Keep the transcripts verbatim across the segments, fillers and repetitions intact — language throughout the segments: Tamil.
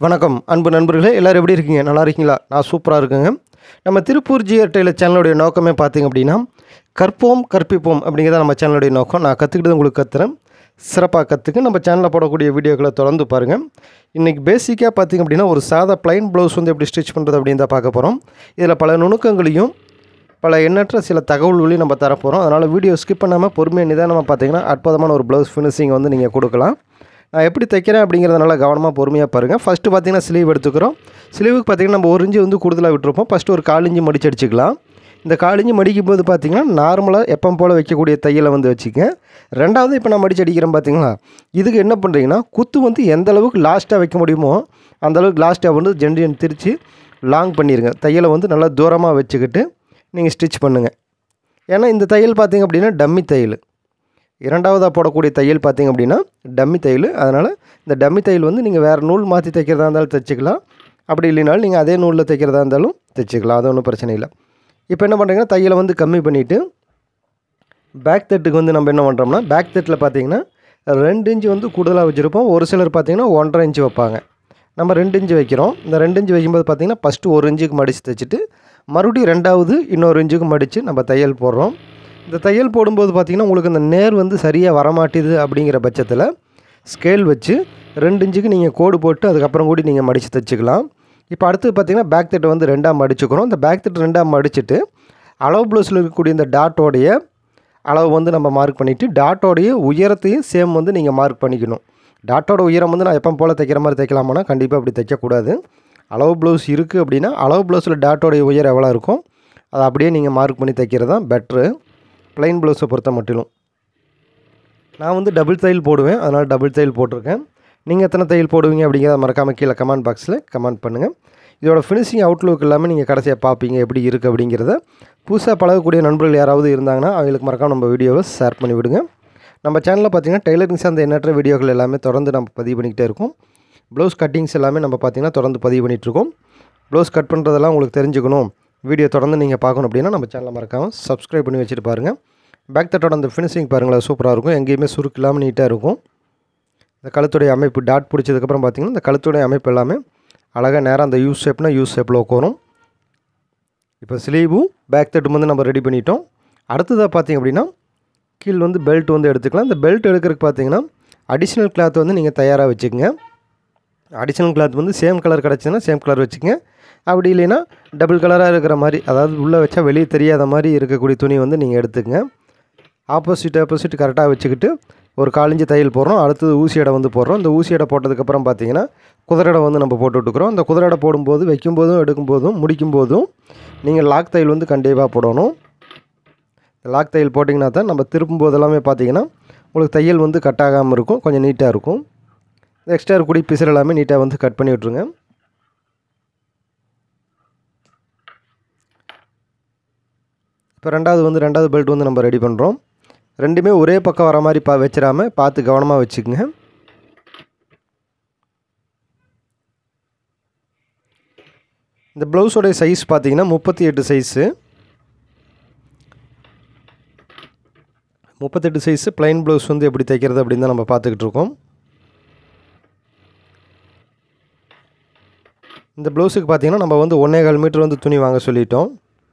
வணக்கம் அன்பு நண்பர்களே, எல்லோரும் எப்படி இருக்கீங்க? நல்லா இருக்கீங்களா? நான் சூப்பராக இருக்கேங்க. நம்ம திருப்பூர் ஜிஆர் டெய்லர் சேனலுடைய நோக்கமே பார்த்திங்க அப்படின்னா, கற்போம் கற்பிப்போம் அப்படிங்கிறத நம்ம சேனலுடைய நோக்கம். நான் கற்றுக்கிட்டது உங்களுக்கு கற்றுறேன், சிறப்பாக கற்றுக்க நம்ம சேனலில் போடக்கூடிய வீடியோக்களை தொடர்ந்து பாருங்கள். இன்றைக்கி பேசிக்காக பார்த்திங்க அப்படின்னா, ஒரு சாதா ப்ளைன் ப்ளவுஸ் வந்து எப்படி ஸ்டிச் பண்ணுறது அப்படின்னு தான் பார்க்க போகிறோம். இதில் பல நுணுக்கங்களையும் பல எண்ணற்ற சில தகவல்களையும் நம்ம தரப்போகிறோம். அதனால் வீடியோ ஸ்கிப் பண்ணாமல் பொறுமையாக நிதானமாக பார்த்திங்கன்னா அற்புதமான ஒரு ப்ளவுஸ் ஃபினிஷிங் வந்து நீங்கள் கொடுக்கலாம். நான் எப்படி தைக்கிறேன் அப்படிங்கிறதுனால கவனமாக பொறுமையாக பாருங்கள். ஃபஸ்ட்டு பார்த்திங்கன்னா ஸ்லீவ் எடுத்துக்கிறோம். ஸ்லீவுக்கு பார்த்திங்கன்னா நம்ம ஒரு இன்ச்சு வந்து கூடுதலாக விட்டுருப்போம். ஃபஸ்ட்டு ஒரு கால் இன்ச்சு மடிச்சு அடிச்சுக்கலாம். இந்த கால் இன்ச்சு மடிக்கும் போது பார்த்திங்கன்னா நார்மலாக எப்போ போல் வைக்கக்கூடிய தையலை வந்து வச்சுக்க. ரெண்டாவது இப்போ நான் மடிச்சு அடிக்கிறேன் பார்த்திங்களா, இதுக்கு என்ன பண்ணுறீங்கன்னா குத்து வந்து எந்த அளவுக்கு லாஸ்ட்டாக வைக்க முடியுமோ அந்தளவுக்கு லாஸ்ட்டாக வந்து ஜென்டியன் திரித்து லாங் பண்ணிடுங்க. தையலை வந்து நல்லா தூரமாக வச்சுக்கிட்டு நீங்கள் ஸ்டிச் பண்ணுங்கள். ஏன்னா இந்த தையல் பார்த்திங்க அப்படின்னா டம்மி தையல். இரண்டாவதாக போடக்கூடிய தையல் பார்த்திங்க அப்படின்னா டம்மி தையல். அதனால் இந்த டம்மி தையல் வந்து நீங்கள் வேறு நூல் மாற்றி தைக்கிறதா இருந்தாலும் தைச்சிக்கலாம். அப்படி இல்லைனாலும் நீங்கள் அதே நூலில் தைக்கிறதா இருந்தாலும் தைச்சிக்கலாம். அது ஒன்றும் பிரச்சனை இல்லை. இப்போ என்ன பண்ணுறீங்கன்னா தையலை வந்து கம்மி பண்ணிவிட்டு பேக் தட்டுக்கு வந்து நம்ம என்ன பண்ணுறோம்னா, பேக் தட்டில் பார்த்திங்கன்னா ரெண்டு இன்ச்சு வந்து கூடுதலாக வச்சுருப்போம். ஒரு சிலர் பார்த்திங்கன்னா ஒன்றரை இன்ச்சு வைப்பாங்க. நம்ம ரெண்டு இன்ச்சு வைக்கிறோம். இந்த ரெண்டு இன்ச்சு வைக்கும்போது பார்த்திங்கன்னா ஃபஸ்ட்டு ஒரு இன்ச்சுக்கு மடித்து தைச்சிட்டு மறுபடியும் ரெண்டாவது இன்னொரு இன்ச்சுக்கு மடித்து நம்ம தையல் போடுறோம். இந்த தையல் போடும்போது பார்த்திங்கன்னா உங்களுக்கு இந்த நேர் வந்து சரியாக வரமாட்டேது அப்படிங்கிற பட்சத்தில் ஸ்கேல் வச்சு ரெண்டு இன்ச்சுக்கு நீங்கள் கோடு போட்டு அதுக்கப்புறம் கூடி நீங்கள் மடித்து தைச்சிக்கலாம். இப்போ அடுத்து பார்த்திங்கன்னா பேக் தட்டை வந்து ரெண்டாக மடிச்சுக்கிறோம். இந்த பேக் தட்டு ரெண்டாக மடிச்சுட்டு அளவு ப்ளவுஸில் இருக்கக்கூடிய இந்த டாட்டோடைய அளவு வந்து நம்ம மார்க் பண்ணிவிட்டு டாட்டோடைய உயரத்தையும் சேம் வந்து நீங்கள் மார்க் பண்ணிக்கணும். டாட்டோட உயரம் வந்து நான் எப்போ போல் தைக்கிற மாதிரி தைக்கலாமான்னா கண்டிப்பாக அப்படி தைக்கக்கூடாது. அளவு ப்ளவுஸ் இருக்குது அப்படின்னா அளவு ப்ளவுஸில் டாட்டோடைய உயரம் எவ்வளோ இருக்கும் அதை அப்படியே நீங்கள் மார்க் பண்ணி தைக்கிறது தான் பெட்ரு. ப்ளைன் ப்ளவுஸை பொறுத்த மட்டிலும் நான் வந்து டபுள் தையல் போடுவேன். அதனால் டபுள் தையல் போட்டிருக்கேன். நீங்கள் எத்தனை தையல் போடுவீங்க அப்படிங்கிறத மறக்காமல் கீழே கமெண்ட் பாக்ஸில் கமெண்ட் பண்ணுங்கள். இதோட ஃபினிஷிங் அவுட்லுக் எல்லாமே நீங்கள் கடைசியாக பார்ப்பீங்க எப்படி இருக்குது அப்படிங்கிறத. புதுசாக பழகக்கூடிய நண்பர்கள் யாராவது இருந்தாங்கன்னா அவங்களுக்கு மறக்காம நம்ம வீடியோவை ஷேர் பண்ணி விடுங்க. நம்ம சேனலில் பார்த்திங்கன்னா டெய்லரிங் சார்ந்த எண்ணற்ற வீடியோக்கள் எல்லாமே தொடர்ந்து நம்ம பதிவு பண்ணிக்கிட்டே இருக்கோம். ப்ளவுஸ் கட்டிங்ஸ் எல்லாமே நம்ம பார்த்திங்கன்னா தொடர்ந்து பதிவு பண்ணிகிட்ருக்கோம். ப்ளவுஸ் கட் பண்ணுறதெல்லாம் உங்களுக்கு தெரிஞ்சுக்கணும், வீடியோ தொடர்ந்து நீங்கள் பார்க்கணும் அப்படின்னா நம்ம சேனலை மறக்காமல் சப்ஸ்கிரைப் பண்ணி வச்சுட்டு பாருங்கள். பேக் தட்டோட அந்த ஃபினிஷிங் பாருங்களேன், சூப்பராக இருக்கும். எங்கேயுமே சுருக்கு இல்லாமல் நீட்டாக இருக்கும். இந்த கழுத்துடைய அமைப்பு டாட் பிடிச்சதுக்கப்புறம் பார்த்திங்கன்னா இந்த கழுத்துடைய அமைப்பு எல்லாமே அழகாக நேராக அந்த யூ ஷேப்னா யூ ஷேப்பில் உட்காரும். இப்போ ஸ்லீவும் பேக் தட்டும் வந்து நம்ம ரெடி பண்ணிட்டோம். அடுத்ததாக பார்த்திங்க அப்படின்னா கீழ் வந்து பெல்ட் வந்து எடுத்துக்கலாம். இந்த பெல்ட் எடுக்கிறதுக்கு பார்த்திங்கன்னா அடிஷ்னல் கிளாத் வந்து நீங்கள் தயாராக வச்சுக்கோங்க. அடிஷ்னல் கிளாத் வந்து சேம் கலர் கிடச்சிதுன்னா சேம் கலர் வச்சுக்கங்க. அப்படி இல்லைன்னா டபுள் கலராக இருக்கிற மாதிரி, அதாவது உள்ளே வச்சா வெளியே தெரியாத மாதிரி இருக்கக்கூடிய துணி வந்து நீங்கள் எடுத்துக்கங்க. ஆப்போசிட் ஆப்போசிட் கரெக்டாக வச்சுக்கிட்டு ஒரு காலிஞ்சி தையல் போடுறோம். அடுத்தது ஊசி எடை வந்து போடுறோம். இந்த ஊசி எடை போட்டதுக்கப்புறம் பார்த்திங்கன்னா குதிரடை வந்து நம்ம போட்டு விட்டுக்கிறோம். இந்த குதிரடை போடும்போது வைக்கும்போதும் எடுக்கும்போதும் முடிக்கும்போதும் நீங்கள் லாக் தையல் வந்து கண்டிப்பாக போடணும். லாக் தையல் போட்டிங்கன்னா தான் நம்ம திருப்பும்போது எல்லாமே பார்த்திங்கன்னா உங்களுக்கு தையல் வந்து கட் ஆகாமல் இருக்கும், கொஞ்சம் நீட்டாக இருக்கும். எக்ஸ்ட்ரா இருக்கக்கூடிய பிசர் எல்லாமே நீட்டாக வந்து கட் பண்ணி விட்ருங்க. இப்போ ரெண்டாவது வந்து ரெண்டாவது பெல்ட் வந்து நம்ம ரெடி பண்ணுறோம். ரெண்டுமே ஒரே பக்கம் வர மாதிரி பா வச்சிடாமல் பார்த்து கவனமாக வச்சுக்கோங்க. இந்த ப்ளவுஸோடைய சைஸ் பார்த்திங்கன்னா முப்பத்தி எட்டு சைஸு முப்பத்தெட்டு சைஸு ப்ளைன் ப்ளவுஸ் வந்து எப்படி தைக்கிறது அப்படின்னு தான் நம்ம பார்த்துக்கிட்டு இருக்கோம். இந்த ப்ளவுஸுக்கு பார்த்திங்கன்னா நம்ம வந்து ஒன்றே கால் மீட்டர் வந்து துணி வாங்க சொல்லிட்டோம்.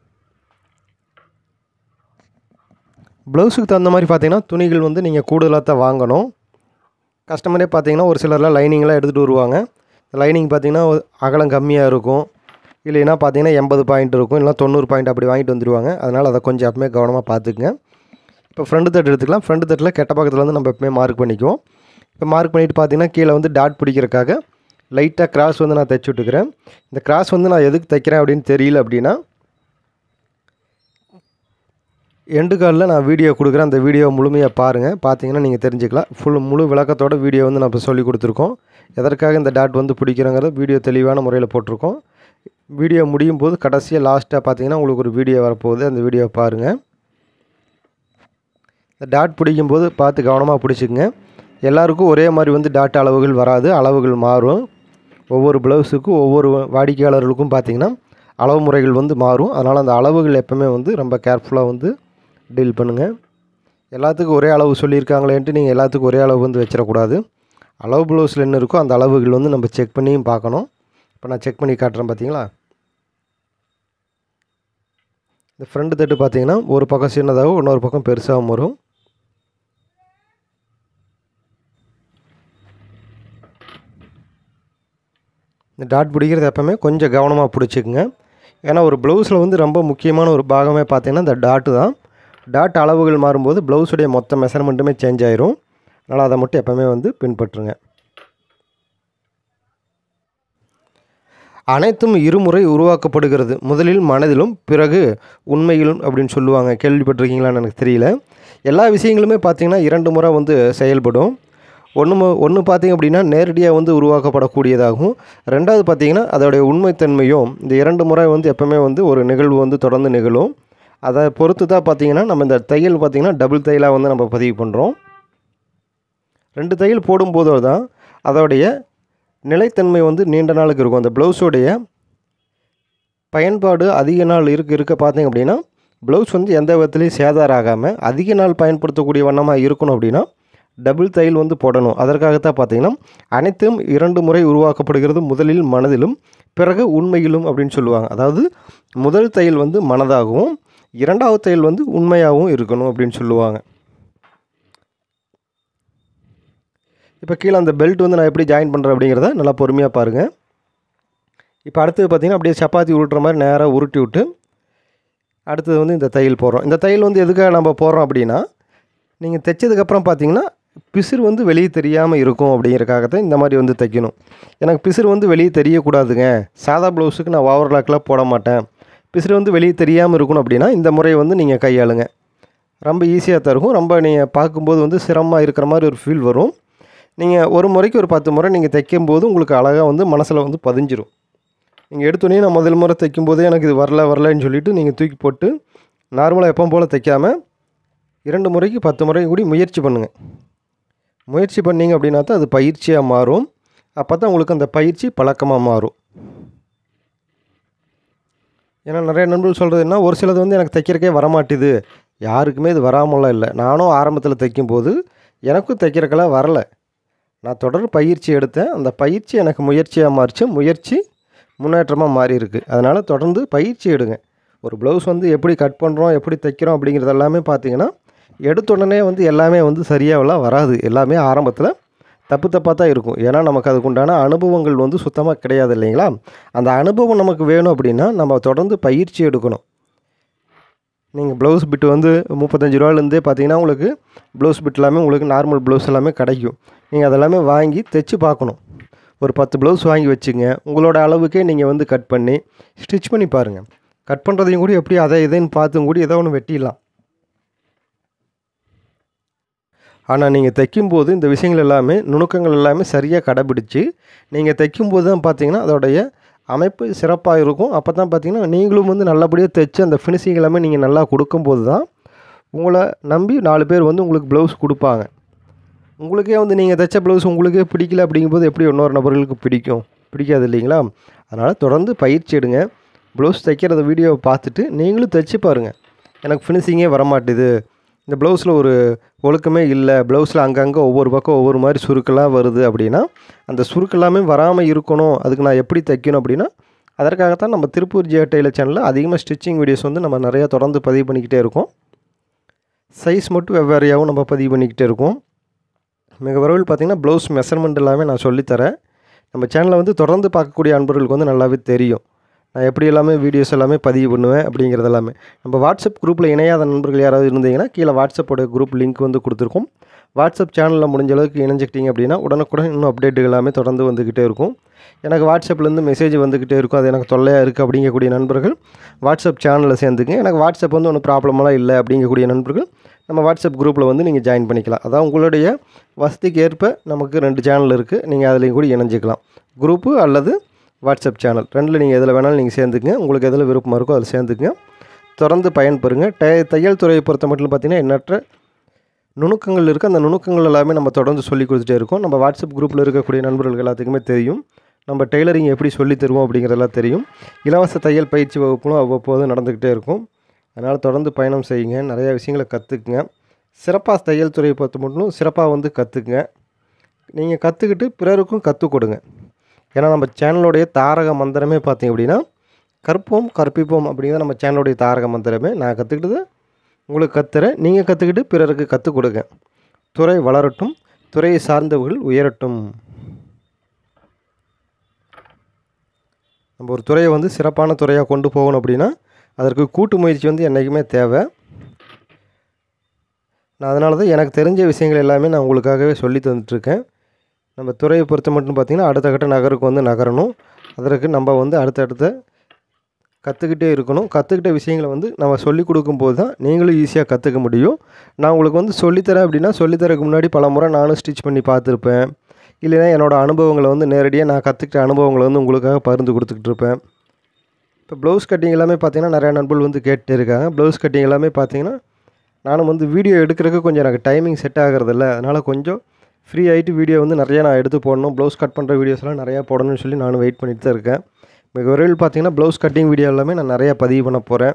ப்ளவுஸுக்கு தகுந்த மாதிரி பார்த்திங்கன்னா துணிகள் வந்து நீங்கள் கூடுதலாக தான் வாங்கணும். கஸ்டமரே பார்த்திங்கன்னா ஒரு சிலர்லாம் லைனிங்லாம் எடுத்துகிட்டு வருவாங்க. லைனிங் பார்த்திங்கன்னா அகலம் கம்மியாக இருக்கும், இல்லைன்னா பார்த்திங்கன்னா எண்பது பாயிண்ட் இருக்கும், இல்லைனா தொண்ணூறு பாயிண்ட் அப்படி வாங்கிட்டு வந்துடுவாங்க. அதனால் அதை கொஞ்சம் எப்பவுமே கவனமாக பார்த்துக்குங்க. இப்போ ஃப்ரண்ட் தட்டு எடுத்துக்கலாம். ஃப்ரண்ட் தட்டில் கெட்ட பக்கத்தில் வந்து நம்ம எப்பவுமே மார்க் பண்ணிக்குவோம். இப்போ மார்க் பண்ணிவிட்டு பார்த்திங்கன்னா கீழே வந்து டாட் பிடிக்கிறதுக்காக லைட்டாக கிராஸ் வந்து நான் தைச்சி விட்டுக்கிறேன். இந்த கிராஸ் வந்து நான் எதுக்கு தைக்கிறேன் அப்படின்னு தெரியல அப்படின்னா எண்டு காலில் நான் வீடியோ கொடுக்குறேன். அந்த வீடியோ முழுமையாக பாருங்கள். பார்த்தீங்கன்னா நீங்கள் தெரிஞ்சுக்கலாம். ஃபுல் முழு விளக்கத்தோட வீடியோ வந்து நம்ம சொல்லி கொடுத்துருக்கோம். எதற்காக இந்த டாட் வந்து பிடிக்கிறோங்கிறது வீடியோ தெளிவான முறையில் போட்டிருக்கோம். வீடியோ முடியும் போது கடைசியாக லாஸ்ட்டாக பார்த்தீங்கன்னா உங்களுக்கு ஒரு வீடியோ வரப்போகுது, அந்த வீடியோவை பாருங்கள். இந்த டாட் பிடிக்கும்போது பார்த்து கவனமாக பிடிச்சிக்கங்க. எல்லாருக்கும் ஒரே மாதிரி வந்து டாட் அளவுகள் வராது, அளவுகள் மாறும். ஒவ்வொரு ப்ளவுஸுக்கும் ஒவ்வொரு வாடிக்கையாளர்களுக்கும் பார்த்திங்கன்னா அளவு முறைகள் வந்து மாறும். அதனால் அந்த அளவுகள் எப்போவுமே வந்து ரொம்ப கேர்ஃபுல்லாக வந்து டீல் பண்ணுங்கள். எல்லாத்துக்கும் ஒரே அளவு சொல்லியிருக்காங்களேன்ட்டு நீங்கள் எல்லாத்துக்கும் ஒரே அளவு வந்து வச்சிடக்கூடாது. அளவு ப்ளவுஸில் என்ன இருக்கோ அந்த அளவுகள் வந்து நம்ம செக் பண்ணியும் பார்க்கணும். இப்போ நான் செக் பண்ணி காட்டுறேன் பார்த்தீங்களா. இந்த ஃப்ரண்ட் தட்டு பார்த்தீங்கன்னா ஒரு பக்கம் சின்னதாகவும் இன்னொரு பக்கம் பெருசாகவும் வரும். இந்த டாட் பிடிக்கிறது எப்போவுமே கொஞ்சம் கவனமாக பிடிச்சிக்குங்க. ஏன்னா ஒரு ப்ளவுஸில் வந்து ரொம்ப முக்கியமான ஒரு பாகமே பார்த்தீங்கன்னா இந்த டாட்டு தான். டாட் அளவுகள் மாறும்போது ப்ளவுஸுடைய மொத்த மெஷர்மெண்ட்டுமே சேஞ்ச் ஆயிரும். அதனால் அதை மட்டும் எப்போவுமே வந்து பின்பற்றுங்க. அனைத்தும் இருமுறை உருவாக்கப்படுகிறது, முதலில் மனதிலும் பிறகு உண்மையிலும் அப்படின்னு சொல்லுவாங்க. கேள்விப்பட்டிருக்கீங்களான்னு எனக்கு தெரியல. எல்லா விஷயங்களுமே பார்த்திங்கன்னா இரண்டு முறை வந்து செயல்படும். ஒன்று ஒன்று பார்த்திங்க அப்படின்னா நேரடியாக வந்து உருவாக்கப்படக்கூடியதாகும். ரெண்டாவது பார்த்திங்கன்னா அதோடைய உண்மைத்தன்மையும் இந்த இரண்டு முறை வந்து எப்போவுமே வந்து ஒரு நிகழ்வு வந்து தொடர்ந்து நிகழும். அதை பொறுத்து தான் பார்த்திங்கன்னா நம்ம இந்த தையல் பார்த்திங்கன்னா டபுள் தையலாக வந்து நம்ம பதிவு பண்ணுறோம். ரெண்டு தையல் போடும்போது தான் அதோடைய நிலைத்தன்மை வந்து நீண்ட நாளுக்கு இருக்கும். அந்த ப்ளவுஸோடைய பயன்பாடு அதிக நாள் இருக்க இருக்க பார்த்திங்க அப்படின்னா ப்ளவுஸ் வந்து எந்த விதத்துலேயும் சேதாரம் ஆகாமல் அதிக நாள் பயன்படுத்தக்கூடிய வண்ணமாக இருக்கணும் அப்படின்னா டபுள் தையல் வந்து போடணும். அதற்காகத்தான் பார்த்திங்கன்னா அனைத்தும் இரண்டு முறை உருவாக்கப்படுகிறது, முதலில் மனதிலும் பிறகு உண்மையிலும் அப்படின்னு சொல்லுவாங்க. அதாவது முதல் தையல் வந்து மனதாகவும் இரண்டாவது தையல் வந்து உண்மையாகவும் இருக்கணும் அப்படின்னு சொல்லுவாங்க. இப்போ கீழே அந்த பெல்ட் வந்து நான் எப்படி ஜாயின் பண்ணுறேன் அப்படிங்கிறத நல்லா பொறுமையாக பாருங்கள். இப்போ அடுத்தது பார்த்திங்கன்னா அப்படியே சப்பாத்தி உருட்டுற மாதிரி நேராக உருட்டி விட்டு அடுத்தது வந்து இந்த தையல் போடுறோம். இந்த தையல் வந்து எதுக்காக நம்ம போடுறோம் அப்படின்னா நீங்கள் தைச்சதுக்கப்புறம் பார்த்திங்கன்னா பிசிறு வந்து வெளியே தெரியாமல் இருக்கும் அப்படிங்கிறக்காகத்தான் இந்த மாதிரி வந்து தைக்கணும். எனக்கு பிசிறு வந்து வெளியே தெரியக்கூடாதுங்க, சாதா ப்ளவுஸுக்கு நான் ஓவர்லாக்லாம் போட மாட்டேன், பிசிறு வந்து வெளியே தெரியாமல் இருக்கணும் அப்படின்னா இந்த முறையை வந்து நீங்கள் கையாளுங்க. ரொம்ப ஈஸியாக தான் இருக்கும். ரொம்ப நீங்கள் பார்க்கும்போது வந்து சிரமமாக இருக்கிற மாதிரி ஒரு ஃபீல் வரும். நீங்கள் ஒரு முறைக்கு ஒரு பத்து முறை நீங்கள் தைக்கும்போது உங்களுக்கு அழகாக வந்து மனசில் வந்து பதிஞ்சிரும். நீங்கள் எடுத்தோடனே நான் முதல் முறை தைக்கும்போதே எனக்கு இது வரல வரலன்னு சொல்லிவிட்டு நீங்கள் தூக்கி போட்டு நார்மலாக எப்பவும் போல் தைக்காமல் இரண்டு முறைக்கு பத்து முறை கூடி முயற்சி பண்ணுங்கள். முயற்சி பண்ணிங்க அப்படின்னா தான் அது பயிற்சியாக மாறும். அப்போ தான் உங்களுக்கு அந்த பயிற்சி பழக்கமாக மாறும். ஏன்னா நிறைய நண்பர்கள் சொல்கிறது என்ன, ஒரு சிலது வந்து எனக்கு தைக்கிறக்கே வரமாட்டுது. யாருக்குமே இது வராமலாம் இல்லை. நானும் ஆரம்பத்தில் தைக்கும்போது எனக்கும் தைக்கிறக்கெல்லாம் வரலை. நான் தொடர் பயிற்சி எடுத்தேன். அந்த பயிற்சி எனக்கு முயற்சியாக மாறிச்சு. முயற்சி முன்னேற்றமாக மாறி இருக்குது. அதனால் தொடர்ந்து பயிற்சி எடுங்க. ஒரு ப்ளவுஸ் வந்து எப்படி கட் பண்ணுறோம், எப்படி தைக்கிறோம் அப்படிங்கிறது எல்லாமே பார்த்திங்கன்னா எடுத்த உடனே வந்து எல்லாமே வந்து சரியாகலாம் வராது. எல்லாமே ஆரம்பத்தில் தப்பு தப்பாக தான் இருக்கும். ஏன்னா நமக்கு அதுக்குண்டான அனுபவங்கள் வந்து சுத்தமாக கிடையாது இல்லைங்களா. அந்த அனுபவம் நமக்கு வேணும் அப்படின்னா நம்ம தொடர்ந்து பயிற்சி எடுக்கணும். நீங்கள் ப்ளவுஸ் பிட்டு வந்து முப்பத்தஞ்சு ரூபாலேருந்தே பார்த்தீங்கன்னா உங்களுக்கு ப்ளவுஸ் பிட் எல்லாமே உங்களுக்கு நார்மல் ப்ளவுஸ் எல்லாமே கிடைக்கும். நீங்கள் அதெல்லாமே வாங்கி தைச்சி பார்க்கணும். ஒரு பத்து ப்ளவுஸ் வாங்கி வச்சுங்க. உங்களோட அளவுக்கே நீங்கள் வந்து கட் பண்ணி ஸ்டிச் பண்ணி பாருங்கள். கட் பண்ணுறதையும் கூட எப்படி அதை இதைன்னு பார்த்தும் கூட ஏதோ ஒன்று வெட்டிடலாம். ஆனால் நீங்கள் தைக்கும்போது இந்த விஷயங்கள் எல்லாமே நுணுக்கங்கள் எல்லாமே சரியாக கடைபிடிச்சி நீங்கள் தைக்கும்போது தான் பார்த்தீங்கன்னா அதோடைய அமைப்பு சிறப்பாக இருக்கும். அப்போ தான் பார்த்தீங்கன்னா நீங்களும் வந்து நல்லபடியாக தைச்சு அந்த ஃபினிஷிங் எல்லாமே நீங்கள் நல்லா கொடுக்கும்போது தான் உங்களை நம்பி நாலு பேர் வந்து உங்களுக்கு ப்ளவுஸ் கொடுப்பாங்க. உங்களுக்கே வந்து நீங்கள் தைச்ச ப்ளவுஸ் உங்களுக்கே பிடிக்கல அப்படிங்கும்போது எப்படி இன்னொரு நபர்களுக்கு பிடிக்கும்? பிடிக்காது இல்லைங்களா. அதனால் தொடர்ந்து பயிற்சி எடுங்க. ப்ளவுஸ் தைக்கிறத வீடியோவை பார்த்துட்டு நீங்களும் தைச்சி பாருங்கள். எனக்கு ஃபினிஷிங்கே வரமாட்டுது, இந்த ப்ளவுஸில் ஒரு ஒழுக்கமே இல்லை, ப்ளவுஸில் அங்கங்கே ஒவ்வொரு பக்கம் ஒவ்வொரு மாதிரி சுருக்கெல்லாம் வருது அப்படின்னா அந்த சுருக்கெல்லாமே வராமல் இருக்கணும். அதுக்கு நான் எப்படி தைக்கணும் அப்படின்னா அதற்காகத்தான் நம்ம திருப்பூர் ஜிஆர் டெய்லர் சேனலில் அதிகமாக ஸ்டிச்சிங் வீடியோஸ் வந்து நம்ம நிறையா தொடர்ந்து பதிவு பண்ணிக்கிட்டே இருக்கோம். சைஸ் மட்டும் வெவ்வேறையாகவும் நம்ம பதிவு பண்ணிக்கிட்டே இருக்கோம். மிக விரைவில் பார்த்திங்கன்னா ப்ளவுஸ் மெஷர்மெண்ட் எல்லாமே நான் சொல்லித்தரேன். நம்ம சேனலில் வந்து தொடர்ந்து பார்க்கக்கூடிய அன்பர்களுக்கு வந்து நல்லாவே தெரியும் நான் எப்படி எல்லாமே வீடியோஸ் எல்லாமே பதிவு பண்ணுவேன் அப்படிங்கிறது எல்லாமே. நம்ம வாட்ஸ்அப் குரூப்பில் இணையாத நண்பர்கள் யாராவது இருந்தீங்கன்னா கீழே வாட்ஸ்அப்போட குரூப் லிங்க் வந்து கொடுத்துருக்கோம். வாட்ஸ்அப் சேனலில் முடிஞ்ச அளவுக்கு இணைஞ்சிக்கிட்டீங்க அப்படின்னா உடனுக்குடன் இன்னும் அப்டேட்டுகள் எல்லாமே தொடர்ந்து வந்துக்கிட்டே இருக்கும். எனக்கு வாட்ஸ்அப்லேருந்து மெசேஜ் வந்துக்கிட்டே இருக்கும், அது எனக்கு தொல்லையாக இருக்குது அப்படிங்கக்கூடிய நண்பர்கள் வாட்ஸ்அப் சேனலில் சேர்ந்துங்க. எனக்கு வாட்ஸ்அப் வந்து ஒன்றும் ப்ராப்ளமெல்லாம் இல்லை அப்படிங்கக்கூடிய நண்பர்கள் நம்ம வாட்ஸ்அப் குரூப்பில் வந்து நீங்கள் ஜாயின் பண்ணிக்கலாம். அதான் உங்களுடைய வசதிக்கு ஏற்ப நமக்கு ரெண்டு சேனல் இருக்குது, நீங்கள் அதுலேயும் கூட இணைஞ்சிக்கலாம். குரூப்பு அல்லது வாட்ஸ்அப் சேனல் ரெண்டில் நீங்கள் எதில் வேணாலும் நீங்கள் சேர்ந்துக்குங்க. உங்களுக்கு எதில் விருப்பமாக இருக்கோ அதில் சேர்ந்துக்குங்க. தொடர்ந்து பயன்பெறுங்க. டை தையல் துறையை பொறுத்த மட்டும் பார்த்திங்கன்னா எண்ணற்ற நுணுக்கங்கள் இருக்குது. அந்த நுணுக்கங்கள் எல்லாமே நம்ம தொடர்ந்து சொல்லி கொடுத்துட்டே இருக்கோம். நம்ம வாட்ஸ்அப் குரூப்பில் இருக்கக்கூடிய நண்பர்கள் எல்லாத்துக்குமே தெரியும் நம்ம டெய்லரிங் எப்படி சொல்லி தருவோம் அப்படிங்கிறதெல்லாம் தெரியும். இலவச தையல் பயிற்சி வகுப்புகளும் அவ்வப்போது நடந்துக்கிட்டே இருக்கும். அதனால் தொடர்ந்து பயணம் செய்யுங்க, நிறையா விஷயங்களை கற்றுக்குங்க. சிறப்பாக தையல் துறையை பொறுத்த மட்டும் சிறப்பாக வந்து கற்றுக்குங்க. நீங்கள் கற்றுக்கிட்டு பிறருக்கும் கற்றுக் கொடுங்க. ஏன்னா நம்ம சேனலுடைய தாரக மந்திரமே பார்த்திங்க அப்படின்னா கற்போம் கற்பிப்போம் அப்படிங்கிறது நம்ம சேனலுடைய தாரக மந்திரமே. நான் கற்றுக்கிட்டது உங்களுக்கு கற்றுறேன், நீங்கள் கற்றுக்கிட்டு பிறருக்கு கற்றுக் கொடுங்க. துறை வளரட்டும், துறையை சார்ந்தவர்கள் உயரட்டும். நம்ம ஒரு துறையை வந்து சிறப்பான துறையாக கொண்டு போகணும் அப்படின்னா அதற்கு கூட்டு முயற்சி வந்து என்றைக்குமே தேவை. நான் அதனால தான் எனக்கு தெரிஞ்ச விஷயங்கள் எல்லாமே நான் உங்களுக்காகவே சொல்லி தந்துட்டுருக்கேன். நம்ம துறையை பொறுத்த மட்டும் பார்த்திங்கன்னா அடுத்த கட்ட நகருக்கு வந்து நகரணும். அதற்கு நம்ம வந்து அடுத்தடுத்த கற்றுக்கிட்டே இருக்கணும். கற்றுக்கிட்ட விஷயங்களை வந்து நம்ம சொல்லிக் கொடுக்கும்போது தான் நீங்களும் ஈஸியாக கற்றுக்க முடியும். நான் உங்களுக்கு வந்து சொல்லித்தரேன் அப்படின்னா சொல்லித்தரக்கு முன்னாடி பல முறை நானும் ஸ்டிச் பண்ணி பார்த்துருப்பேன். இல்லைன்னா என்னோடய அனுபவங்களை வந்து நேரடியாக நான் கற்றுக்கிட்ட அனுபவங்களை வந்து உங்களுக்காக பகிர்ந்து கொடுத்துக்கிட்டு இருப்பேன். இப்போ ப்ளவுஸ் கட்டிங் எல்லாமே பார்த்திங்கன்னா நிறையா நண்பர்கள் வந்து கேட்டுகிட்டே இருக்காங்க. ப்ளவுஸ் கட்டிங் எல்லாமே பார்த்திங்கன்னா நானும் வந்து வீடியோ எடுக்கிறதுக்கு கொஞ்சம் எனக்கு டைமிங் செட் ஆகிறதில்ல. அதனால் கொஞ்சம் ஃப்ரீ ஆகிட்டு வீடியோ வந்து நிறையா நான் எடுத்து போடணும், ப்ளவுஸ் கட் பண்ணுற வீடியோஸ்லாம் நிறையா போடணும்னு சொல்லி நானும் வெயிட் பண்ணிட்டு தான் இருக்கேன். மிக விரைவில் பார்த்திங்கன்னா ப்ளவுஸ் கட்டிங் வீடியோ எல்லாமே நான் நிறையா பதிவு பண்ண போகிறேன்.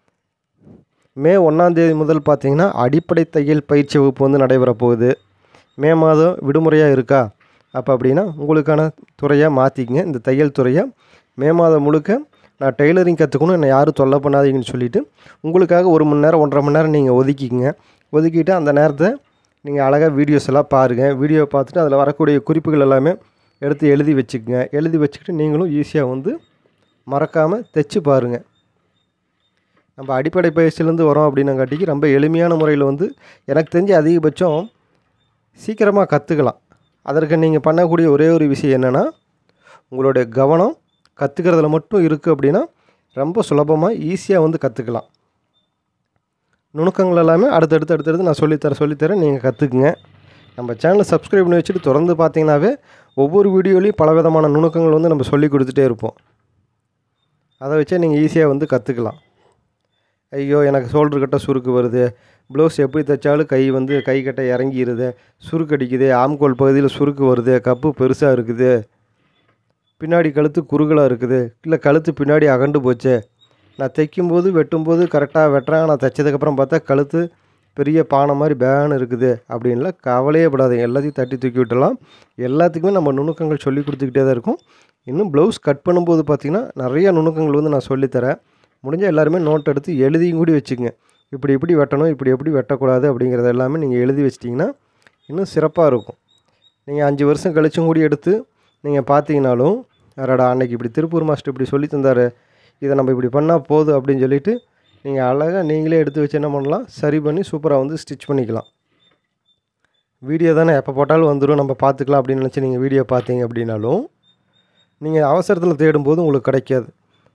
மே ஒன்றாந்தேதி முதல் பார்த்திங்கன்னா அடிப்படை தையல் பயிற்சி வகுப்பு வந்து நடைபெற போகுது. மே மாதம் விடுமுறையாக இருக்கா அப்போ அப்படின்னா உங்களுக்கான துறையாக மாற்றிக்கங்க. இந்த தையல் துறையை மே மாதம் முழுக்க நான் டெய்லரிங் கற்றுக்கணும், என்னை யாரும் தொல்லை பண்ணாதீங்கன்னு சொல்லிவிட்டு உங்களுக்காக ஒரு மணி நேரம் ஒன்றரை மணி நேரம் நீங்கள் ஒதுக்கிங்க. ஒதுக்கிட்டு அந்த நேரத்தை நீங்கள் அழகாக வீடியோஸ் எல்லாம் பாருங்கள். வீடியோ பார்த்துட்டு அதில் வரக்கூடிய குறிப்புகள் எல்லாமே எடுத்து எழுதி வச்சுக்கோங்க. எழுதி வச்சுக்கிட்டு நீங்களும் ஈஸியாக வந்து மறக்காமல் தைச்சு பாருங்கள். நம்ம அடிப்படை பயிற்சியிலேருந்து வரோம் அப்படின்னங்காட்டிக்கு ரொம்ப எளிமையான முறையில் வந்து எனக்கு தெரிஞ்சு அதிகபட்சம் சீக்கிரமாக கற்றுக்கலாம். அதற்கு நீங்கள் பண்ணக்கூடிய ஒரே ஒரு விஷயம் என்னென்னா உங்களுடைய கவனம் கற்றுக்கிறதுல மட்டும் இருக்குது அப்படின்னா ரொம்ப சுலபமாக ஈஸியாக வந்து கற்றுக்கலாம். நுணுக்கங்கள் எல்லாமே அடுத்தடுத்து அடுத்தடுத்து நான் சொல்லித்தரேன் சொல்லித்தரேன் நீங்கள் கற்றுக்குங்க. நம்ம சேனலை சப்ஸ்கிரைப் பண்ணி வச்சுட்டு தொடர்ந்து பார்த்தீங்கன்னாவே ஒவ்வொரு வீடியோலையும் பல விதமான நுணுக்கங்கள் வந்து நம்ம சொல்லி கொடுத்துட்டே இருப்போம். அதை வச்சே நீங்கள் ஈஸியாக வந்து கற்றுக்கலாம். ஐயோ எனக்கு ஷோல்டர் கட்ட சுருக்கு வருது, ப்ளவுஸ் எப்படி தைச்சாலும் கை வந்து கை கட்ட இறங்கிடுது, சுருக்கு அடிக்குது, ஆம்கோல் பகுதியில் சுருக்கு வருது, கப்பு பெருசாக இருக்குது, பின்னாடி கழுத்து குறுகலாக இருக்குது, இல்லை கழுத்து பின்னாடி அகண்டு போச்சு, நான் தைக்கும்போது வெட்டும்போது கரெக்டாக வெட்டுறேன், நான் தைச்சதுக்கப்புறம் பார்த்தா கழுத்து பெரிய பானை மாதிரி பேன்னு இருக்குது அப்படின்லாம் கவலையே படாதீங்க. எல்லாத்தையும் தட்டி தூக்கி விட்டுலாம். எல்லாத்துக்குமே நம்ம நுணுக்கங்கள் சொல்லி கொடுத்துக்கிட்டே தான் இருக்கும். இன்னும் ப்ளவுஸ் கட் பண்ணும்போது பார்த்திங்கன்னா நிறையா நுணுக்கங்கள் வந்து நான் சொல்லித்தரேன். முடிஞ்சால் எல்லாருமே நோட் எடுத்து எழுதியும் கூடி வச்சுக்கோங்க. இப்படி எப்படி வெட்டணும், இப்படி எப்படி வெட்டக்கூடாது அப்படிங்கிறது எல்லாமே நீங்கள் எழுதி வச்சிட்டிங்கன்னா இன்னும் சிறப்பாக இருக்கும். நீங்கள் அஞ்சு வருஷம் கழிச்சும் கூடி எடுத்து நீங்கள் பார்த்தீங்கனாலும் அடடா அன்னைக்கு இப்படி திருப்பூர் மாஸ்டர் இப்படி சொல்லி தந்தார், இதை நம்ம இப்படி பண்ணால் போதும் அப்படின்னு சொல்லிவிட்டு நீங்கள் அழகாக நீங்களே எடுத்து வச்சு என்ன பண்ணலாம், சரி பண்ணி சூப்பராக வந்து ஸ்டிச் பண்ணிக்கலாம். வீடியோ தானே எப்போ போட்டாலும் வந்துடும், நம்ம பார்த்துக்கலாம் அப்படின்னு நினச்சி நீங்கள் வீடியோ பார்த்தீங்க அப்படின்னாலும் நீங்கள் அவசரத்தில் தேடும்போது உங்களுக்கு கிடைக்காது.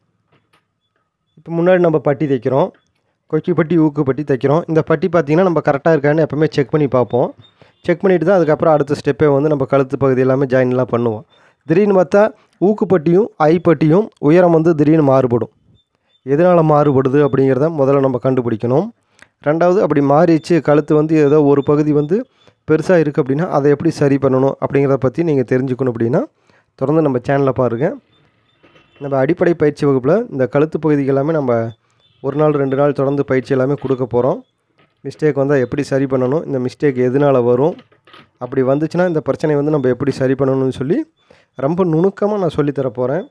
இப்போ முன்னாடி நம்ம பட்டி தைக்கிறோம், கொக்கி பட்டி ஊக்கு பட்டி தைக்கிறோம். இந்த பட்டி பார்த்திங்கன்னா நம்ம கரெக்டாக இருக்கான்னு எப்போவுமே செக் பண்ணி பார்ப்போம். செக் பண்ணிவிட்டு தான் அதுக்கப்புறம் அடுத்த ஸ்டெப்பே வந்து நம்ம கழுத்து பகுதி எல்லாமே ஜாயின்லாம் பண்ணுவோம். திடீர்னு பார்த்தா ஊக்குப்பட்டியும் ஐப்பட்டியும் உயரம் வந்து திடீர்னு மாறுபடும். எதனால் மாறுபடுது அப்படிங்கிறத முதல்ல நம்ம கண்டுபிடிக்கணும். ரெண்டாவது அப்படி மாறிச்சு கழுத்து வந்து ஏதோ ஒரு பகுதி வந்து பெருசாக இருக்குது அப்படின்னா அதை எப்படி சரி பண்ணணும் அப்படிங்கிறத பற்றி நீங்கள் தெரிஞ்சுக்கணும். அப்படின்னா தொடர்ந்து நம்ம சேனலில் பாருங்கள். நம்ம அடிப்படை பயிற்சி வகுப்பில் இந்த கழுத்து பகுதிக்கு எல்லாமே நம்ம ஒரு நாள் ரெண்டு நாள் தொடர்ந்து பயிற்சி எல்லாமே கொடுக்க போகிறோம். மிஸ்டேக் வந்தால் எப்படி சரி பண்ணணும், இந்த மிஸ்டேக் எதனால் வரும், அப்படி வந்துச்சுன்னா இந்த பிரச்சனை வந்து நம்ம எப்படி சரி பண்ணணும்னு சொல்லி ரொம்ப நுணுக்கமாக நான் சொல்லித்தர போகிறேன்.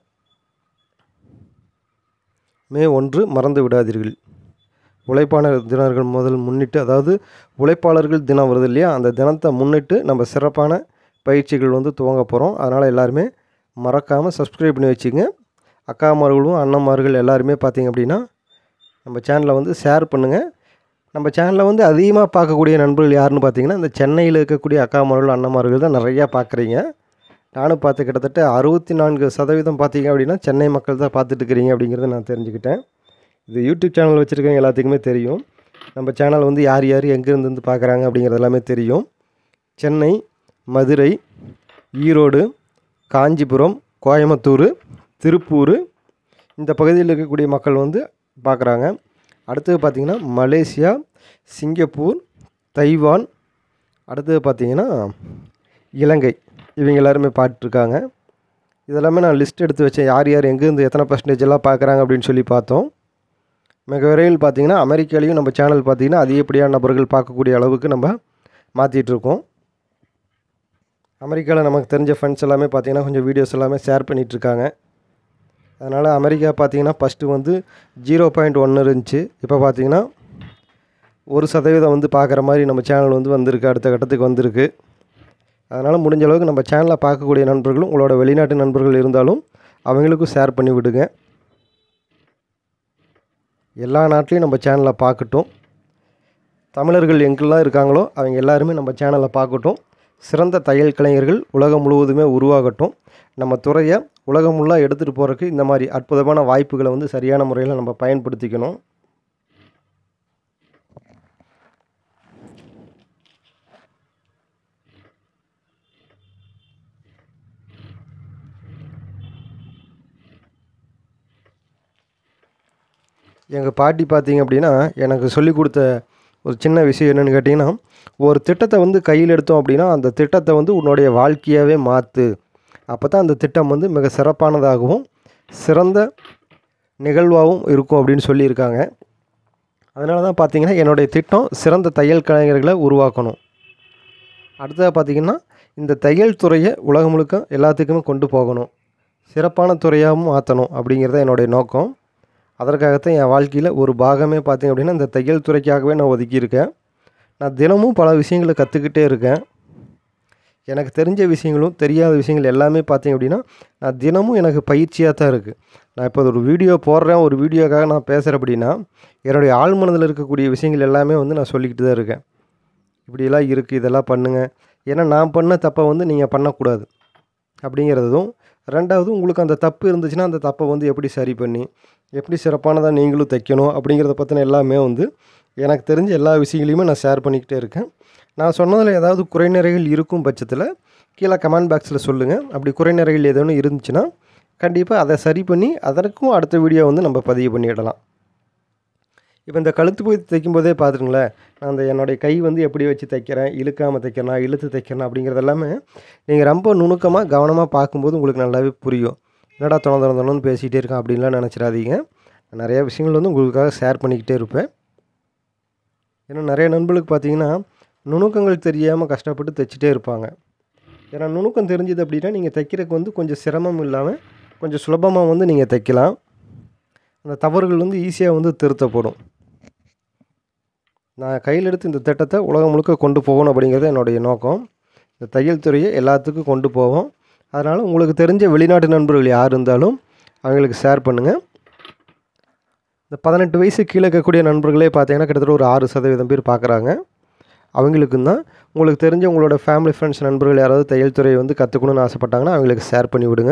மே ஒன்று மறந்து விடாதீர்கள். உழைப்பாளர் தினர்கள் முதல் முன்னிட்டு, அதாவது உழைப்பாளர்கள் தினம் வருது இல்லையா, அந்த தினத்தை முன்னிட்டு நம்ம சிறப்பான பயிற்சிகள் வந்து துவங்க போகிறோம். அதனால் எல்லாருமே மறக்காமல் சப்ஸ்கிரைப் பண்ணி வச்சுங்க. அக்காமார்களும் அண்ணன்மார்கள் எல்லாருமே பார்த்திங்க அப்படின்னா நம்ம சேனலை வந்து ஷேர் பண்ணுங்கள். நம்ம சேனலில் வந்து அதிகமாக பார்க்கக்கூடிய நண்பர்கள் யாருன்னு பார்த்திங்கன்னா இந்த சென்னையில் இருக்கக்கூடிய அக்காமார்கள் அண்ணன்மார்கள் தான் நிறையா பார்க்குறீங்க. நானும் பார்த்து கிட்டத்தட்ட அறுபத்தி நான்கு சதவீதம் பார்த்திங்க அப்படின்னா சென்னை மக்கள் தான் பார்த்துட்டு இருக்கிறீங்க அப்படிங்கிறத நான் தெரிஞ்சுக்கிட்டேன். இது யூடியூப் சேனல் வச்சுருக்கவங்க எல்லாத்துக்குமே தெரியும். நம்ம சேனல் வந்து யார் யார் எங்கேருந்து வந்து பார்க்குறாங்க அப்படிங்கிறது எல்லாமே தெரியும். சென்னை, மதுரை, ஈரோடு, காஞ்சிபுரம், கோயம்புத்தூர், திருப்பூர் இந்த பகுதியில் இருக்கக்கூடிய மக்கள் வந்து பார்க்குறாங்க. அடுத்தது பார்த்திங்கன்னா மலேசியா, சிங்கப்பூர், தைவான், அடுத்தது பார்த்திங்கன்னா இலங்கை, இவங்க எல்லாருமே பார்த்துட்ருக்காங்க. இதெல்லாமே நான் லிஸ்ட் எடுத்து வச்சேன், யார் யார் எங்கேருந்து எத்தனை பர்சன்டேஜ் எல்லாம் பார்க்குறாங்க அப்படின்னு சொல்லி பார்த்தோம். மிக விரைவில் பார்த்திங்கன்னா அமெரிக்காலையும் நம்ம சேனல் பார்த்திங்கன்னா அதிகப்படியான நபர்கள் பார்க்கக்கூடிய அளவுக்கு நம்ம மாற்றிட்டுருக்கோம். அமெரிக்காவில் நமக்கு தெரிஞ்ச ஃப்ரெண்ட்ஸ் எல்லாமே பார்த்திங்கன்னா கொஞ்சம் வீடியோஸ் எல்லாமே ஷேர் பண்ணிகிட்ருக்காங்க. அதனால் அமெரிக்கா பார்த்திங்கன்னா ஃபஸ்ட்டு வந்து ஜீரோ பாயிண்ட் ஒன்று இருந்துச்சு. இப்போ பார்த்திங்கன்னா ஒரு சதவீதம் வந்து பார்க்குற மாதிரி நம்ம சேனல் வந்து வந்திருக்கு, அடுத்த கட்டத்துக்கு வந்திருக்கு. அதனால் முடிஞ்ச அளவுக்கு நம்ம சேனலை பார்க்கக்கூடிய நண்பர்களும் உங்களோட வெளிநாட்டு நண்பர்கள் இருந்தாலும் அவங்களுக்கும் ஷேர் பண்ணி விடுங்க. எல்லா நாட்டிலையும் நம்ம சேனலை பார்க்கட்டும். தமிழர்கள் எங்கெல்லாம் இருக்காங்களோ அவங்க எல்லாருமே நம்ம சேனலை பார்க்கட்டும். சிறந்த தையல் கலைஞர்கள் உலகம் முழுவதுமே உருவாகட்டும். நம்ம துறையை உலகம் ஃபுல்லாக எடுத்துகிட்டு போகிறதுக்கு இந்த மாதிரி அற்புதமான வாய்ப்புகளை வந்து சரியான முறையில் நம்ம பயன்படுத்திக்கணும். எங்கள் பாட்டி பார்த்திங்க அப்படின்னா எனக்கு சொல்லிக் கொடுத்த ஒரு சின்ன விஷயம் என்னென்னு கேட்டிங்கன்னா, ஒரு திட்டத்தை வந்து கையில் எடுத்தோம் அப்படின்னா அந்த திட்டத்தை வந்து உன்னுடைய வாழ்க்கையாகவே மாற்று. அப்போ தான் அந்த திட்டம் வந்து மிக சிறப்பானதாகவும் சிறந்த நிகழ்வாகவும் இருக்கும் அப்படின்னு சொல்லியிருக்காங்க. அதனால தான் பார்த்திங்கன்னா என்னுடைய திட்டம் சிறந்த தையல் கலைஞர்களை உருவாக்கணும். அடுத்ததாக பார்த்திங்கன்னா இந்த தையல் துறையை உலகம் முழுக்க எல்லாத்துக்குமே கொண்டு போகணும், சிறப்பான துறையாகவும் மாற்றணும் அப்படிங்கிறத என்னுடைய நோக்கம். அதற்காகத்தான் என் வாழ்க்கையில் ஒரு பாகமே பார்த்திங்க அப்படின்னா இந்த தையல் துறைக்காகவே நான் ஒதுக்கியிருக்கேன். நான் தினமும் பல விஷயங்களை கற்றுக்கிட்டே இருக்கேன். எனக்கு தெரிஞ்ச விஷயங்களும் தெரியாத விஷயங்கள் எல்லாமே பார்த்திங்க அப்படின்னா நான் தினமும் எனக்கு பயிற்சியாக தான் இருக்குது. நான் இப்போ ஒரு வீடியோ போடுறேன், ஒரு வீடியோக்காக நான் பேசுகிறேன் அப்படின்னா என்னுடைய ஆழ் மனதில் இருக்கக்கூடிய விஷயங்கள் எல்லாமே வந்து நான் சொல்லிக்கிட்டு தான் இருக்கேன். இப்படியெல்லாம் இருக்குது, இதெல்லாம் பண்ணுங்கள், ஏன்னா நான் பண்ண தப்பை வந்து நீங்கள் பண்ணக்கூடாது அப்படிங்கிறதும். ரெண்டாவது, உங்களுக்கு அந்த தப்பு இருந்துச்சுன்னா அந்த தப்பை வந்து எப்படி சரி பண்ணி எப்படி சிறப்பானதாக நீங்களும் தைக்கணும் அப்படிங்கிறத பற்றின எல்லாமே வந்து எனக்கு தெரிஞ்ச எல்லா விஷயங்களையுமே நான் ஷேர் பண்ணிக்கிட்டே இருக்கேன். நான் சொன்னதில் ஏதாவது குறைநிறைகள் இருக்கும் பட்சத்தில் கீழே கமெண்ட் பாக்ஸில் சொல்லுங்கள். அப்படி குறைநிறைகள் ஏதோ ஒன்று இருந்துச்சுன்னா கண்டிப்பாக அதை சரி பண்ணி அதற்கும் அடுத்த வீடியோ வந்து நம்ம பதிவு பண்ணிடலாம். இப்போ இந்த கழுத்து போய் தைக்கும்போதே பார்த்துருங்களேன், நான் அந்த என்னுடைய கை வந்து எப்படி வச்சு தைக்கிறேன், இழுக்காமல் தைக்கிறேனா இழுத்து தைக்கிறேன் அப்படிங்கிறது எல்லாமே நீங்கள் ரொம்ப நுணுக்கமாக கவனமாக பார்க்கும்போது உங்களுக்கு நல்லாவே புரியும். என்னடா தொண தொண தொணன்னு பேசிகிட்டே இருக்கேன் அப்படின்லாம் நினச்சிடாதீங்க. நிறையா விஷயங்கள் வந்து உங்களுக்காக ஷேர் பண்ணிக்கிட்டே இருப்பேன். ஏன்னா நிறைய நண்பர்களுக்கு பார்த்திங்கன்னா நுணுக்கங்கள் தெரியாமல் கஷ்டப்பட்டு தைச்சிட்டே இருப்பாங்க. ஏன்னா நுணுக்கம் தெரிஞ்சுது அப்படின்னா நீங்கள் தைக்கிறதுக்கு வந்து கொஞ்சம் சிரமம் இல்லாமல் கொஞ்சம் சுலபமாக வந்து நீங்கள் தைக்கலாம். அந்த தவறுகள் வந்து ஈஸியாக வந்து திருத்தப்படும். நான் கையில் எடுத்து இந்த திட்டத்தை உலகம் முழுக்க கொண்டு போகணும் அப்படிங்கிறது என்னுடைய நோக்கம். இந்த தையல் துறையை எல்லாத்துக்கும் கொண்டு போவோம். அதனால் உங்களுக்கு தெரிஞ்ச வெளிநாட்டு நண்பர்கள் யார் இருந்தாலும் அவங்களுக்கு ஷேர் பண்ணுங்கள். இந்த பதினெட்டு வயசு கீழே இருக்கக்கூடிய நண்பர்களே பார்த்தீங்கன்னா கிட்டத்தட்ட ஒரு ஆறு சதவீதம் பேர் பார்க்குறாங்க. அவங்களுக்கும் தான் உங்களுக்கு தெரிஞ்ச உங்களோட ஃபேமிலி ஃப்ரெண்ட்ஸ் நண்பர்கள் யாராவது தையல் துறையை வந்து கற்றுக்கணுன்னு ஆசைப்பட்டாங்கன்னா அவங்களுக்கு ஷேர் பண்ணி விடுங்க.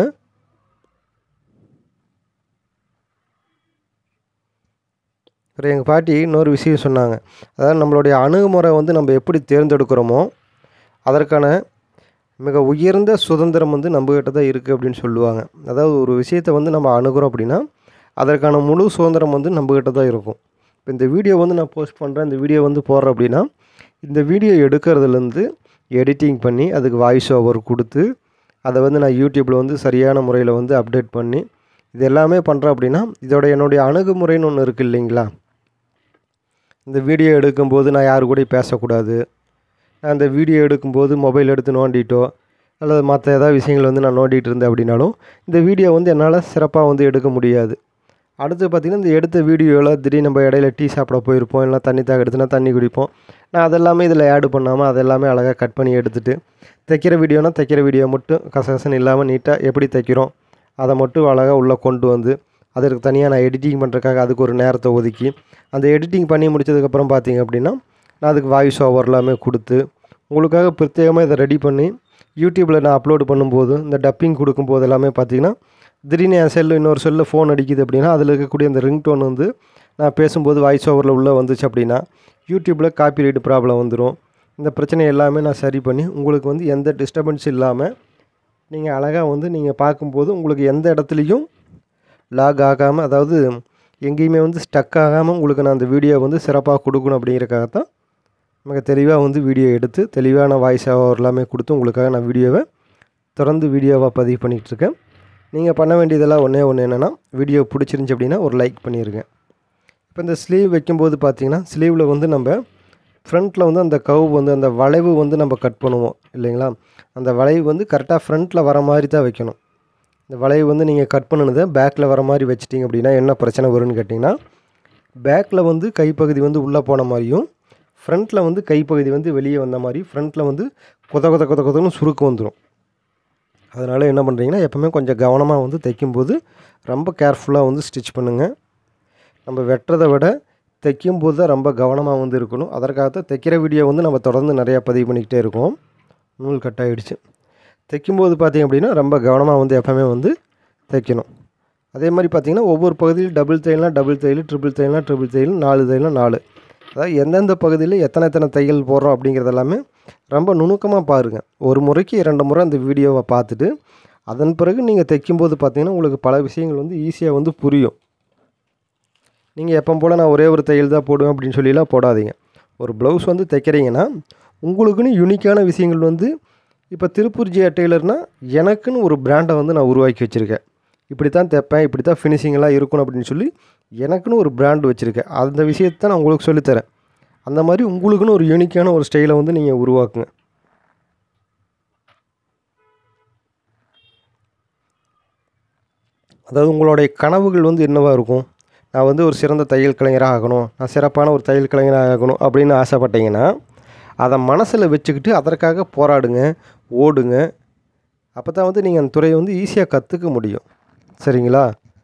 அப்புறம் எங்கள் பாட்டி இன்னொரு விஷயம் சொன்னாங்க. அதாவது நம்மளுடைய அணுகுமுறை வந்து நம்ம எப்படி தேர்ந்தெடுக்கிறோமோ அதற்கான மிக உயர்ந்த சுதந்திரம் வந்து நம்மகிட்ட தான் இருக்குது அப்படின்னு சொல்லுவாங்க. அதாவது ஒரு விஷயத்தை வந்து நம்ம அணுகிறோம் அப்படின்னா அதற்கான முழு சுதந்திரம் வந்து நம்மகிட்ட தான் இருக்கும். இப்போ இந்த வீடியோ வந்து நான் போஸ்ட் பண்ணுறேன், இந்த வீடியோ வந்து போடுறேன் அப்படின்னா இந்த வீடியோ எடுக்கிறதுலேருந்து எடிட்டிங் பண்ணி அதுக்கு வாய்ஸ் ஓவர் கொடுத்து அதை வந்து நான் யூடியூப்பில் வந்து சரியான முறையில் வந்து அப்டேட் பண்ணி இது எல்லாமே பண்ணுறேன் அப்படின்னா இதோட என்னுடைய அணுகுமுறைன்னு ஒன்று இருக்குது இல்லைங்களா. இந்த வீடியோ எடுக்கும்போது நான் யாரு கூடயும் பேசக்கூடாது. அந்த வீடியோ எடுக்கும்போது மொபைல் எடுத்து நோண்டிட்டோ அல்லது மற்ற ஏதாவது விஷயங்கள் வந்து நான் நோண்டிகிட்டு இருந்தேன் அப்படின்னாலும் இந்த வீடியோ வந்து என்னால் சிறப்பாக வந்து எடுக்க முடியாது. அடுத்து பார்த்திங்கன்னா இந்த எடுத்த வீடியோவில் திடீர்னு நம்ம இடையில டீ சாப்பிட போயிருப்போம், இல்லை தண்ணி தாக எடுத்துனா தண்ணி குடிப்போம். நான் அதெல்லாமே இதில் ஆட் பண்ணாமல் அதெல்லாமே அழகாக கட் பண்ணி எடுத்துகிட்டு தைக்கிற வீடியோனா தைக்கிற வீடியோ மட்டும் கசகசன்னு இல்லாமல் நீட்டாக எப்படி தைக்கிறோம் அதை மட்டும் அழகாக உள்ளே கொண்டு வந்து அதற்கு தனியாக நான் எடிட்டிங் பண்ணுறதுக்காக அதுக்கு ஒரு நேரத்தை ஒதுக்கி அந்த எடிட்டிங் பண்ணி முடித்ததுக்கப்புறம் பார்த்திங்க அப்படின்னா நான் அதுக்கு வாய்ஸ் ஓவர் எல்லாமே கொடுத்து உங்களுக்காக பிரத்யேகமாக இதை ரெடி பண்ணி யூடியூப்பில் நான் அப்லோடு பண்ணும்போது இந்த டப்பிங் கொடுக்கும்போது எல்லாமே பார்த்திங்கன்னா திடீர்னு என் செல்லு இன்னொரு செல்லில் ஃபோன் அடிக்குது அப்படின்னா அதில் இருக்கக்கூடிய அந்த ரிங்டோன் வந்து நான் பேசும்போது வாய்ஸ் ஓவரில் உள்ளே வந்துச்சு அப்படின்னா யூடியூப்பில் காப்பிரைட் ப்ராப்ளம் வந்துடும். இந்த பிரச்சனை எல்லாமே நான் சரி பண்ணி உங்களுக்கு வந்து எந்த டிஸ்டர்பன்ஸ் இல்லாமல் நீங்கள் அழகாக வந்து நீங்கள் பார்க்கும்போது உங்களுக்கு எந்த இடத்துலையும் லாக் ஆகாமல் அதாவது எங்கேயுமே வந்து ஸ்டக் ஆகாமல் உங்களுக்கு நான் அந்த வீடியோ வந்து சிறப்பாக கொடுக்கணும் அப்படிங்கிறக்காகத்தான் மிக தெளிவாக வந்து வீடியோ எடுத்து தெளிவான வாய்ஸ் ஓவர் எல்லாமே கொடுத்து உங்களுக்காக நான் வீடியோவை தொடர்ந்து வீடியோவாக பதிவு பண்ணிகிட்ருக்கேன். நீங்கள் பண்ண வேண்டியதெல்லாம் ஒன்றே ஒன்று என்னென்னா வீடியோ பிடிச்சிருந்துச்சி அப்படின்னா ஒரு லைக் பண்ணிடுங்க. இப்போ இந்த ஸ்லீவ் வைக்கும்போது பார்த்திங்கன்னா ஸ்லீவில் வந்து நம்ம ஃப்ரண்ட்டில் வந்து அந்த கர்வ் வந்து அந்த வளைவு வந்து நம்ம கட் பண்ணுவோம் இல்லைங்களா, அந்த வளைவு வந்து கரெக்டாக ஃப்ரண்ட்டில் வர மாதிரி தான் வைக்கணும். இந்த வளைவு வந்து நீங்கள் கட் பண்ணினதை பேக்கில் வர மாதிரி வச்சிட்டிங்க அப்படின்னா என்ன பிரச்சனை வரும்னு கேட்டிங்கன்னா, பேக்கில் வந்து கைப்பகுதி வந்து உள்ளே போன மாதிரியும் ஃப்ரண்ட்டில் வந்து கைப்பகுதி வந்து வெளியே வந்த மாதிரி ஃப்ரண்ட்டில் வந்து கொத கொத கொத கொதன்னு சுருக்கு வந்துடும். அதனால் என்ன பண்ணுறீங்கன்னா எப்போவுமே கொஞ்சம் கவனமாக வந்து தைக்கும்போது ரொம்ப கேர்ஃபுல்லாக வந்து ஸ்டிச் பண்ணுங்கள். நம்ம வெட்டுறதை விட தைக்கும்போது தான் ரொம்ப கவனமாக வந்து இருக்கணும். அதற்காகத்தான் தைக்கிற வீடியோ வந்து நம்ம தொடர்ந்து நிறையா பதிவு பண்ணிக்கிட்டே இருக்கோம். நூல் கட் ஆகிடுச்சு. தைக்கும்போது பார்த்திங்க அப்படின்னா ரொம்ப கவனமாக வந்து எப்போவுமே வந்து தைக்கணும். அதே மாதிரி பார்த்திங்கன்னா ஒவ்வொரு பகுதியில் டபுள் தையல்னா டபுள் தையல், ட்ரிபிள் தையல்னா ட்ரிபிள் தையல், நாலு தையல்னா நாலு, அதாவது எந்தெந்த பகுதியில் எத்தனை எத்தனை தையல் போடுறோம் அப்படிங்கிறது எல்லாமே ரொம்ப நுணுக்கமாக பாருங்கள். ஒரு முறைக்கு இரண்டு முறை அந்த வீடியோவை பார்த்துட்டு அதன் பிறகு நீங்கள் தைக்கும்போது பார்த்திங்கன்னா உங்களுக்கு பல விஷயங்கள் வந்து ஈஸியாக வந்து புரியும். நீங்கள் எப்போ போல் நான் ஒரே ஒரு தையல் தான் போடுவேன் அப்படின்னு சொல்லிலாம் போடாதீங்க. ஒரு ப்ளவுஸ் வந்து தைக்கிறீங்கன்னா உங்களுக்குன்னு யூனிக்கான விஷயங்கள் வந்து இப்போ திருப்பூர் ஜிஆர் டெய்லர்னால் எனக்குன்னு ஒரு பிராண்டை வந்து நான் உருவாக்கி வச்சுருக்கேன். இப்படி தான் தைப்பேன், இப்படி தான் ஃபினிஷிங்கெல்லாம் இருக்கணும் அப்படின்னு சொல்லி எனக்குன்னு ஒரு பிராண்டு வச்சுருக்கேன். அந்த விஷயத்தை நான் உங்களுக்கு சொல்லித்தரேன். அந்த மாதிரி உங்களுக்குன்னு ஒரு யூனிக்கான ஒரு ஸ்டைலை வந்து நீங்கள் உருவாக்குங்க. அதாவது உங்களுடைய கனவுகள் வந்து என்னவாக இருக்கும், நான் வந்து ஒரு சிறந்த தையல் கலைஞராக ஆகணும், நான் சிறப்பான ஒரு தையல் கலைஞராக ஆகணும் அப்படின்னு ஆசைப்பட்டீங்கன்னா அதை மனசில் வச்சுக்கிட்டு அதற்காக போராடுங்க, ஓடுங்க. அப்போ தான் வந்து நீங்கள் அந்த துறையை வந்து ஈஸியாக கற்றுக்க முடியும். சரிங்களா?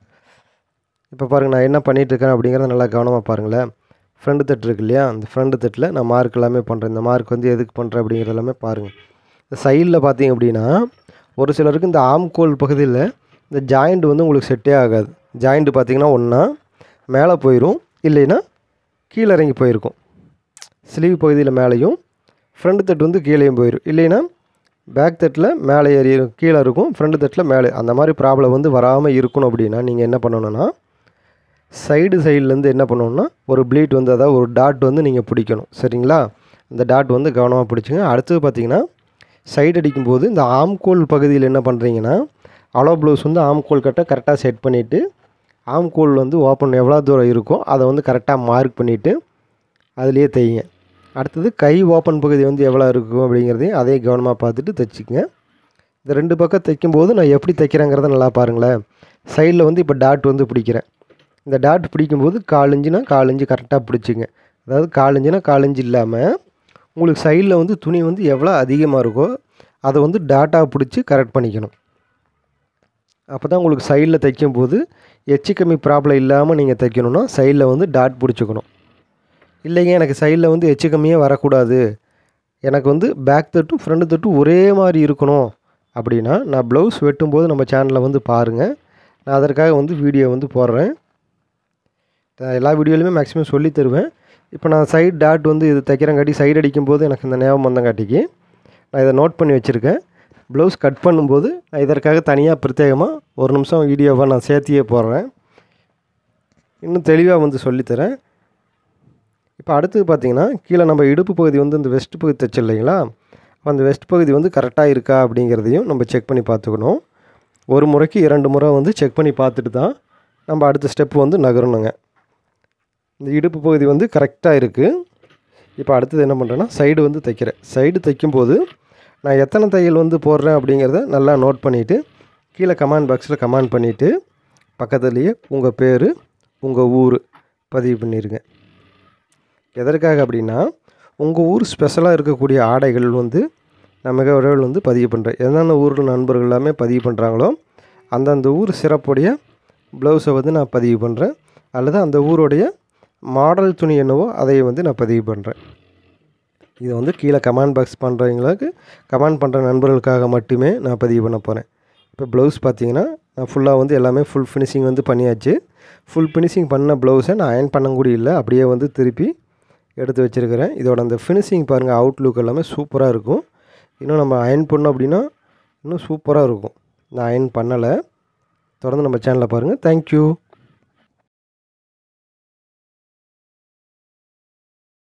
இப்போ பாருங்கள் நான் என்ன பண்ணிகிட்ருக்கேன் அப்படிங்கிறத நல்லா கவனமாக பாருங்களேன். ஃப்ரண்ட் தட்டு இருக்கு இல்லையா, அந்த ஃப்ரண்ட் தட்டில் நான் மார்க் எல்லாமே பண்ணுறேன். இந்த மார்க் வந்து எதுக்கு பண்ணுறேன் அப்படிங்கிறது எல்லாமே பாருங்கள். இந்த சைடில் பார்த்தீங்க அப்படின்னா ஒரு சிலருக்கு இந்த ஆம்கோல் பகுதியில் இந்த ஜாயிண்ட் வந்து உங்களுக்கு செட்டே ஆகாது. ஜாயிண்ட்டு பார்த்திங்கன்னா ஒன்றா மேலே போயிடும், இல்லைன்னா கீழே இறங்கி போயிருக்கும். ஸ்லீவ் பகுதியில் மேலேயும் ஃப்ரண்ட் தட்டு வந்து கீழேயும் போயிடும், இல்லைன்னா பேக் தட்டில் மேலே ஏறி கீழே இருக்கும், ஃப்ரண்ட் தட்டில் மேலே. அந்த மாதிரி ப்ராப்ளம் வந்து வராமல் இருக்கணும் அப்படின்னா நீங்கள் என்ன பண்ணணுன்னா சைடு சைட்லேருந்து என்ன பண்ணணுன்னா ஒரு ப்ளீட் வந்து அதாவது ஒரு டாட் வந்து நீங்கள் பிடிக்கணும். சரிங்களா? இந்த டாட் வந்து கவனமாக பிடிச்சிங்க. அடுத்தது பார்த்திங்கன்னா சைடு அடிக்கும்போது இந்த ஆம்கோல் பகுதியில் என்ன பண்ணுறீங்கன்னா அலோ ப்ளவுஸ் வந்து ஆம்கோல் கட்டை கரெக்டாக செட் பண்ணிவிட்டு ஆம்கோல் வந்து ஓப்பன் எவ்வளோ தூரம் இருக்கோ அதை வந்து கரெக்டாக மார்க் பண்ணிவிட்டு அதுலேயே தைங்க. அடுத்தது கை ஓப்பன் பகுதி வந்து எவ்வளோ இருக்கும் அப்படிங்கிறதையும் அதே கவனமாக பார்த்துட்டு தைச்சிக்கங்க. இந்த ரெண்டு பக்கம் தைக்கும்போது நான் எப்படி தைக்கிறேங்கிறத நல்லா பாருங்களேன். சைடில் வந்து இப்போ டாட் வந்து பிடிக்கிறேன். இந்த டாட் பிடிக்கும்போது காலஞ்சுனா காலஞ்சு கரெக்டாக பிடிச்சிங்க. அதாவது காலஞ்சுனா காலஞ்சு இல்லாமல் உங்களுக்கு சைடில் வந்து துணி வந்து எவ்வளோ அதிகமாக இருக்கோ அதை வந்து டாட்டாக பிடிச்சி கரெக்ட் பண்ணிக்கணும். அப்போ தான் உங்களுக்கு சைடில் தைக்கும்போது எச்சு கம்மி ப்ராப்ளம் இல்லாமல் நீங்கள் தைக்கணுன்னா சைடில் வந்து டாட் பிடிச்சிக்கணும். இல்லைங்க எனக்கு சைடில் வந்து எச்சு கம்மியாக வரக்கூடாது, எனக்கு வந்து பேக் தட்டும் ஃப்ரண்ட் தட்டும் ஒரே மாதிரி இருக்கணும் அப்படின்னா நான் ப்ளவுஸ் வெட்டும்போது நம்ம சேனலில் வந்து பாருங்கள். நான் அதற்காக வந்து வீடியோ வந்து போடுறேன். எல்லா வீடியோலையுமே மேக்ஸிமம் சொல்லி தருவேன். இப்போ நான் சைடு டாட் வந்து இது தைக்கிறங்காட்டி சைடு அடிக்கும்போது எனக்கு இந்த ஞாபகம் வந்தங்காட்டிக்கு நான் இதை நோட் பண்ணி வச்சுருக்கேன். ப்ளவுஸ் கட் பண்ணும்போது நான் இதற்காக தனியாக பிரத்யேகமாக ஒரு நிமிஷம் வீடியோவை நான் சேர்த்தியே போடுறேன். இன்னும் தெளிவாக வந்து சொல்லித்தரேன். இப்போ அடுத்தது பார்த்திங்கன்னா கீழே நம்ம இடுப்பு பகுதி வந்து இந்த வெஸ்ட் பகுதி தைச்சு இல்லைங்களா, அந்த வெஸ்ட் பகுதி வந்து கரெக்டாக இருக்கா அப்படிங்கிறதையும் நம்ம செக் பண்ணி பார்த்துக்கணும். ஒரு முறைக்கு இரண்டு முறை வந்து செக் பண்ணி பார்த்துட்டு தான் நம்ம அடுத்த ஸ்டெப் வந்து நகரணுங்க. இந்த இடுப்பு பகுதி வந்து கரெக்டாக இருக்குது. இப்போ அடுத்தது என்ன பண்ணுறேன்னா சைடு வந்து தைக்கிறேன். சைடு தைக்கும்போது நான் எத்தனை தையல் வந்து போடுறேன் அப்படிங்கிறத நல்லா நோட் பண்ணிவிட்டு கீழே கமெண்ட் பாக்ஸில் கமெண்ட் பண்ணிவிட்டு பக்கத்துலேயே உங்கள் பேர் உங்கள் ஊர் பதிவு பண்ணிடுங்க. எதற்காக அப்படின்னா உங்கள் ஊர் ஸ்பெஷலாக இருக்கக்கூடிய ஆடைகள் வந்து நான் மிக விரைவில் வந்து பதிவு பண்ணுறேன். என்னென்ன ஊரில் நண்பர்கள் எல்லாமே பதிவு பண்ணுறாங்களோ அந்தந்த ஊர் சிறப்புடைய ப்ளவுஸை வந்து நான் பதிவு பண்ணுறேன். அல்லது அந்த ஊருடைய மாடல் துணி என்னவோ அதை வந்து நான் பதிவு பண்ணுறேன். இதை வந்து கீழே கமெண்ட் பாக்ஸ் பண்ணுறவங்களுக்கு கமெண்ட் பண்ணுற நண்பர்களுக்காக மட்டுமே நான் பதிவு பண்ண போகிறேன். இப்போ ப்ளவுஸ் பார்த்திங்கன்னா நான் ஃபுல்லாக வந்து எல்லாமே ஃபுல் ஃபினிஷிங் வந்து பண்ணியாச்சு. ஃபுல் ஃபினிஷிங் பண்ண ப்ளவுஸை நான் அயர்ன் பண்ணக்கூடிய இல்லை, அப்படியே வந்து திருப்பி எடுத்து வச்சுருக்கிறேன். இதோட அந்த ஃபினிஷிங் பாருங்கள், அவுட்லுக் எல்லாமே சூப்பராக இருக்கும். இன்னும் நம்ம அயர்ன் பண்ணோம் அப்படின்னா இன்னும் சூப்பராக இருக்கும். நான் அயர்ன் பண்ணலை. தொடர்ந்து நம்ம சேனலில் பாருங்கள். தேங்க்யூ.